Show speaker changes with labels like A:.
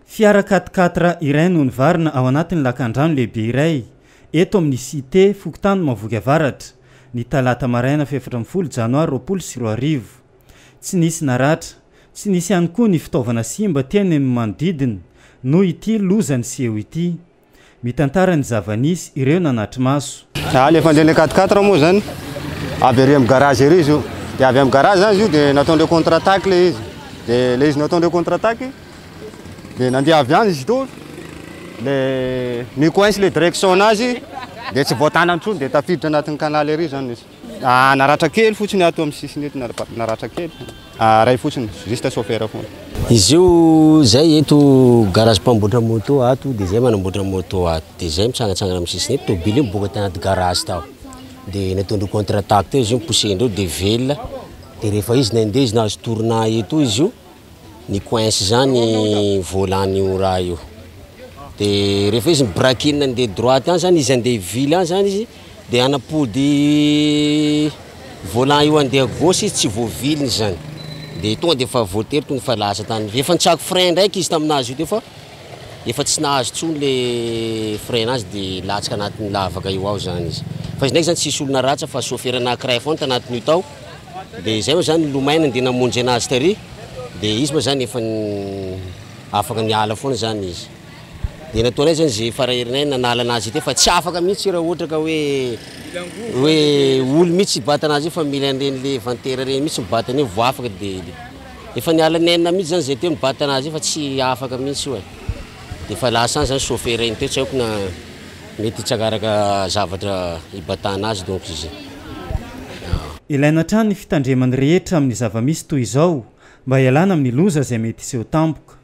A: Fiara 4x4 iray no nivarina ao anatin'ny lakan-drano lehibe iray eto amin'ny cité Fokotany Mahavoky Avaratra ny talata maraina 14 janoary 2020. Tsy nisy naratra, tsy nisy ihany koa ny fitaovana simba teny amin'ny manodidina noho ity lozany seho ity. Mitantara ny zava-nisy ireo nanatry maso.
B: Alefa andeha 4x4 moa zany avy ery amin'ny garage ery izy io. Dia avy amin'ny garage zany izy io dia nataondreo contre-attaque le izy. Dia le izy nataondreo contre-attaque dia nandeha avy any izy to. Le mi-coince le direction anazy dia tsy voatanana intsony dia tafiditra anatin'ny canal ery zany izy. Naratra kely fotsiny ato amin'ny sisiny eto naratra kely. Ray fotsiny juste chauffeur foana.
C: Izy io zay eto garage mpamboatra moto ato dia zay manamboatra moto ato dia zay mitsangatsangana amin'ny sisiny eto tôbily miboaka tanaty garage tao dia nataondreo contre-attaque teo izy io poussen'ireo dia velona dia rehefa izy nandeha izy nahazo tourna eto izy io ny coince zany volan'io raha io dia rehefa izy mibraquine nandeha droite any zany izy andeha vily any zany izy dia anapody volant io andeha gauche izy tsy voaviliny zany dia tonga dia efa voatery tonga efa lasa tany efa nitsako frein ndraiky izy taminazy io teo fa efa tsy nahazo tsony le frein azy dia latsaka anatin'ny lavaka io ao zany izy fa izy ndraiky zany tsisy olona ratsa fa chauffeur anankiray foana tanatin'io tao dia zay moa zany lomaina andeha namonjy anazy tary dia izy moa zany efa afaka niala foana zany izy dia nataonay zany zay faraherinay nanala anazy ity fa tsy afaka mihitsy raha ohatra ka hoe olo mihitsy bata anazy io fa mila an'ireny le vantera reny mihitsy mibatany io voa afaka dia efa niala nenina mihitsy zany zay teo mibata anazy io fa tsy afaka mihitsy io dia fa lasa any zany chauffeur eny teo tsy haiko na mety hitsakaraka zavatra hibatana azy donc izy.
A: Ilaina hatrany ny fitandreman'ny rehetra amin'ny zava-misy toy izao mba hialana amin'ny loza izay mety iseho tampoka.